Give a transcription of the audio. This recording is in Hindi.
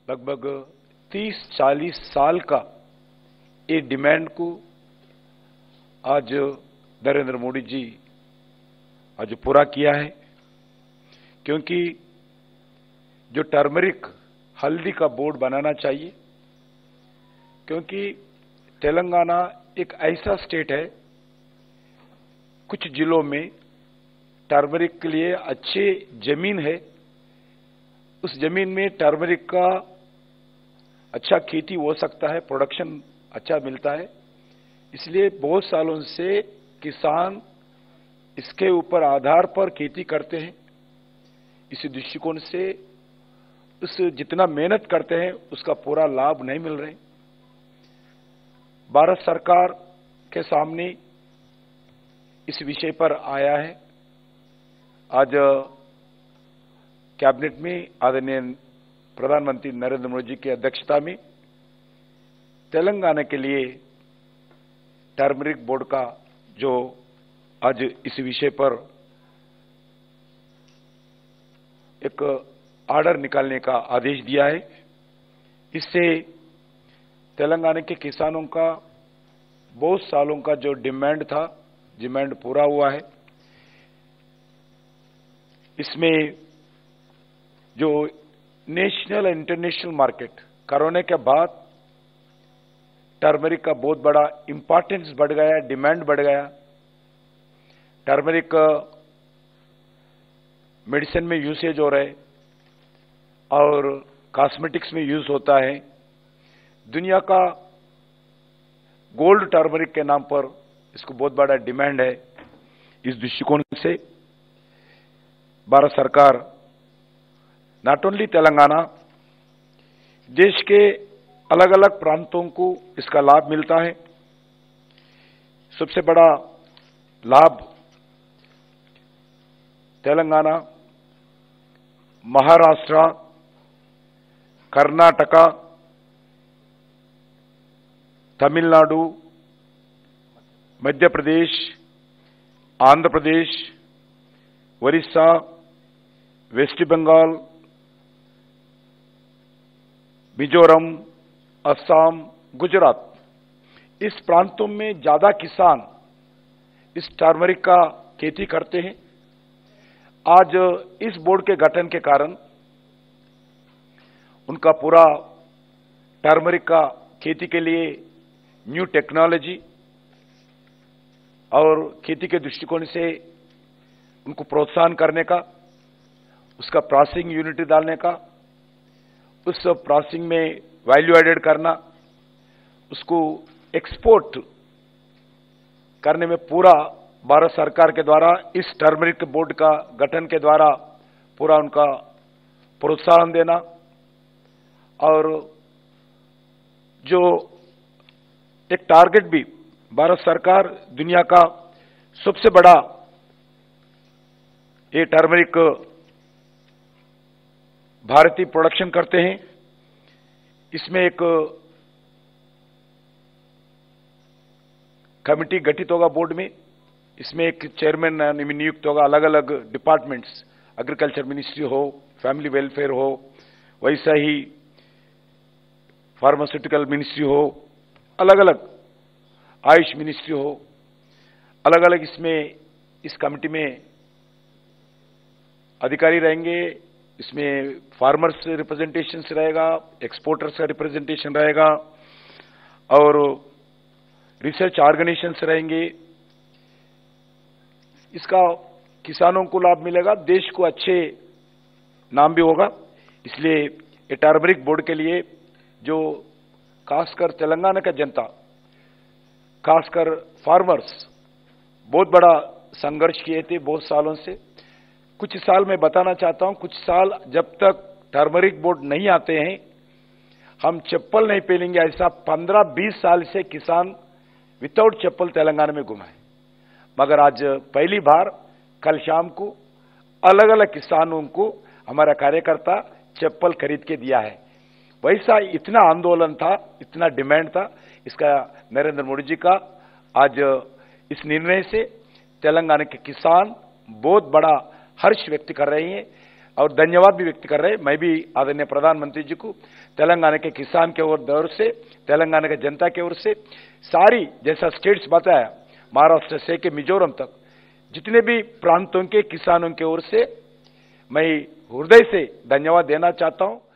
लगभग 30-40 साल का ये डिमांड को आज नरेंद्र मोदी जी आज पूरा किया है, क्योंकि जो टर्मरिक हल्दी का बोर्ड बनाना चाहिए, क्योंकि तेलंगाना एक ऐसा स्टेट है, कुछ जिलों में टर्मरिक के लिए अच्छी जमीन है, उस जमीन में टर्मरिक का अच्छा खेती हो सकता है, प्रोडक्शन अच्छा मिलता है। इसलिए बहुत सालों से किसान इसके ऊपर आधार पर खेती करते हैं। इसी दृष्टिकोण से उस जितना मेहनत करते हैं उसका पूरा लाभ नहीं मिल रहे। भारत सरकार के सामने इस विषय पर आया है। आज कैबिनेट में आदरणीय प्रधानमंत्री नरेंद्र मोदी जी की अध्यक्षता में तेलंगाना के लिए टर्मरिक बोर्ड का जो आज इस विषय पर एक ऑर्डर निकालने का आदेश दिया है। इससे तेलंगाना के किसानों का बहुत सालों का जो डिमांड था, डिमांड पूरा हुआ है। इसमें जो नेशनल और इंटरनेशनल मार्केट कोरोना के बाद टर्मरिक का बहुत बड़ा इंपॉर्टेंस बढ़ गया, डिमांड बढ़ गया। टर्मरिक मेडिसिन में यूसेज हो रहे और कॉस्मेटिक्स में यूज होता है। दुनिया का गोल्ड टर्मरिक के नाम पर इसको बहुत बड़ा डिमांड है। इस दृष्टिकोण से भारत सरकार नॉट ओनली तेलंगाना, देश के अलग अलग प्रांतों को इसका लाभ मिलता है। सबसे बड़ा लाभ तेलंगाना, महाराष्ट्र, कर्नाटका, तमिलनाडु, मध्य प्रदेश, आंध्र प्रदेश, ओडिशा, वेस्ट बंगाल, मिजोरम, असम, गुजरात, इस प्रांतों में ज्यादा किसान इस टर्मरिक का खेती करते हैं। आज इस बोर्ड के गठन के कारण उनका पूरा टर्मरिक का खेती के लिए न्यू टेक्नोलॉजी और खेती के दृष्टिकोण से उनको प्रोत्साहन करने का, उसका प्रोसेसिंग यूनिट डालने का, उस प्रोसेसिंग में वैल्यू एडेड करना, उसको एक्सपोर्ट करने में पूरा भारत सरकार के द्वारा इस टर्मरिक बोर्ड का गठन के द्वारा पूरा उनका प्रोत्साहन देना। और जो एक टारगेट भी भारत सरकार दुनिया का सबसे बड़ा ये टर्मरिक भारतीय प्रोडक्शन करते हैं। इसमें एक कमिटी गठित होगा बोर्ड में, इसमें एक चेयरमैन नियुक्त होगा। अलग अलग डिपार्टमेंट्स, एग्रीकल्चर मिनिस्ट्री हो, फैमिली वेलफेयर हो, वैसा ही फार्मास्यूटिकल मिनिस्ट्री हो, अलग अलग आयुष मिनिस्ट्री हो, अलग अलग इसमें इस कमिटी में अधिकारी रहेंगे। इसमें फार्मर्स रिप्रेजेंटेशन रहेगा, एक्सपोर्टर्स का रिप्रेजेंटेशन रहेगा और रिसर्च ऑर्गेनाइजेशंस रहेंगे। इसका किसानों को लाभ मिलेगा, देश को अच्छे नाम भी होगा। इसलिए ये टर्मरिक बोर्ड के लिए जो खासकर तेलंगाना का जनता, खासकर फार्मर्स बहुत बड़ा संघर्ष किए थे बहुत सालों से। कुछ साल मैं बताना चाहता हूं, कुछ साल जब तक टर्मरिक बोर्ड नहीं आते हैं हम चप्पल नहीं पहनेंगे, ऐसा 15-20 साल से किसान विदाउट चप्पल तेलंगाना में घुमा है। मगर आज पहली बार कल शाम को अलग अलग किसानों को हमारा कार्यकर्ता चप्पल खरीद के दिया है। वैसा इतना आंदोलन था, इतना डिमांड था। इसका नरेंद्र मोदी जी का आज इस निर्णय से तेलंगाना के किसान बहुत बड़ा हर्ष व्यक्त कर रहे हैं। और धन्यवाद भी व्यक्त कर रहे हैं। मैं भी आदरणीय प्रधानमंत्री जी को तेलंगाना के किसान के ओर से, तेलंगाना के जनता की ओर से, सारी जैसा स्टेट्स बताया महाराष्ट्र से के मिजोरम तक जितने भी प्रांतों के किसानों की ओर से मैं हृदय से धन्यवाद देना चाहता हूं।